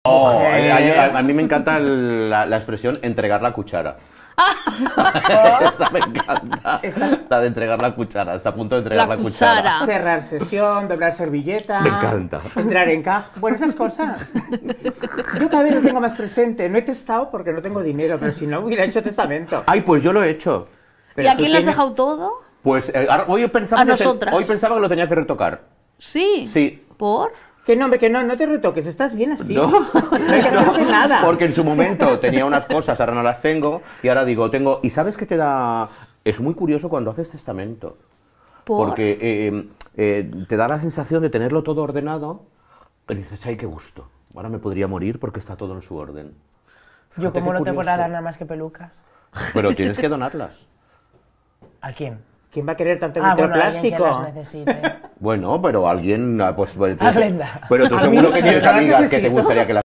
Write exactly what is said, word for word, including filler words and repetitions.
Oh, a, a, a mí me encanta el, la, la expresión entregar la cuchara. Esa me encanta. Está de entregar la cuchara, está a punto de entregar la, la cuchara. cuchara. Cerrar sesión, doblar servilleta. Me encanta. Entrar en caja. Bueno, esas cosas. Yo cada vez lo tengo más presente. No he testado porque no tengo dinero, pero si no hubiera hecho testamento. Ay, pues yo lo he hecho. Pero ¿y a quién le has dejado todo? Pues eh, ahora, hoy, pensaba a que nosotras. Te, hoy pensaba que lo tenía que retocar. Sí. Sí. ¿Por? Que no, hombre, que no, no te retoques, estás bien así. No, no hay que hacerse nada. Porque en su momento tenía unas cosas, ahora no las tengo, y ahora digo, tengo... ¿Y sabes qué te da...? Es muy curioso cuando haces testamento. ¿Por? Porque eh, eh, te da la sensación de tenerlo todo ordenado, y dices, ay, qué gusto. Ahora me podría morir porque está todo en su orden. Fíjate, yo como no curioso. tengo nada nada más que pelucas. Pero tienes que donarlas. ¿A quién? ¿Quién va a querer tanto ah, microplástico? Bueno, alguien que las necesite. Bueno, pero alguien... Pues, pues, A Glenda. Pero tú A seguro mí, que tienes pero no las amigas que te necesito. gustaría que las